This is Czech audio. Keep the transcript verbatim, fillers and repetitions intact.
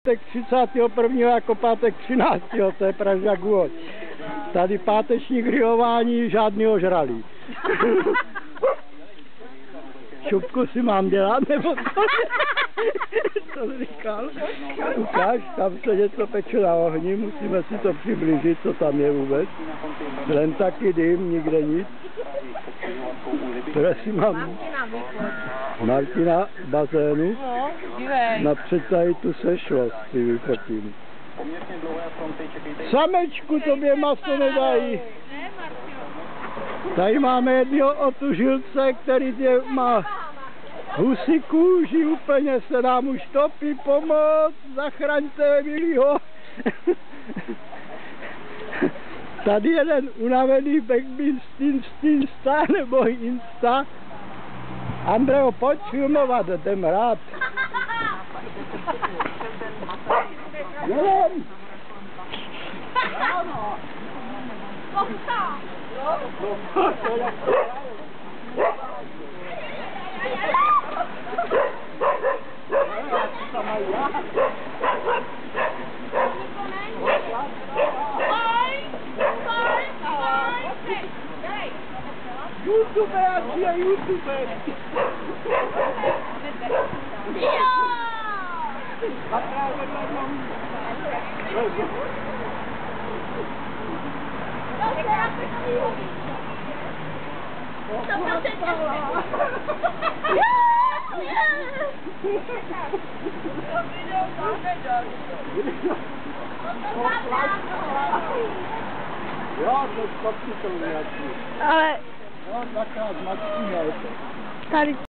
pátek třicátého prvního jako pátek třináctého to je Pražák Guoč. Tady páteční grilování, žádný ožralý. Šupku si mám dělat, nebo co? Co jsi říkal? Ukáž, tam se něco peče na ohni, musíme si to přiblížit, co tam je vůbec. Len taky dým, nikde nic. Které si mám? Martina v bazénu. Napřed tady tu sešlost si vyfotím. Samečku tobě maso nedají. Tady máme jednoho otužilce, který tě má husí kůži, úplně se nám už topí, pomoc, zachraňte milýho. Tady jeden unavený backbeat Insta nebo Insta. Andreo, pojď filmovat, jdem rád. Jeden! YouTube, aqui é YouTube. Ale... No, dvakrát Martina je to. Tady